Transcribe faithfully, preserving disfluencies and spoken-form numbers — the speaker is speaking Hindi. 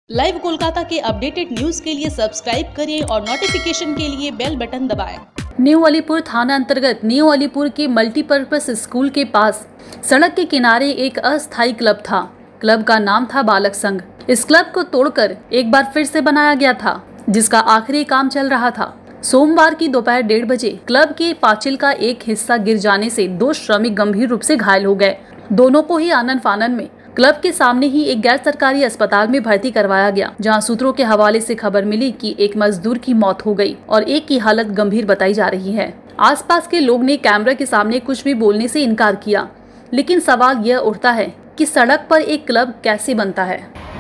लाइव कोलकाता के अपडेटेड न्यूज के लिए सब्सक्राइब करें और नोटिफिकेशन के लिए बेल बटन दबाएं। न्यू अलीपुर थाना अंतर्गत न्यू अलीपुर के मल्टीपर्पज स्कूल के पास सड़क के किनारे एक अस्थायी क्लब था। क्लब का नाम था बालक संघ। इस क्लब को तोड़कर एक बार फिर से बनाया गया था, जिसका आखिरी काम चल रहा था। सोमवार की दोपहर डेढ़ बजे क्लब के पांचिल का एक हिस्सा गिर जाने से दो श्रमिक गंभीर रूप से घायल हो गए। दोनों को ही आनन फानन में क्लब के सामने ही एक गैर सरकारी अस्पताल में भर्ती करवाया गया, जहां सूत्रों के हवाले से खबर मिली कि एक मजदूर की मौत हो गई और एक की हालत गंभीर बताई जा रही है। आसपास के लोग ने कैमरा के सामने कुछ भी बोलने से इनकार किया, लेकिन सवाल यह उठता है कि सड़क पर एक क्लब कैसे बनता है।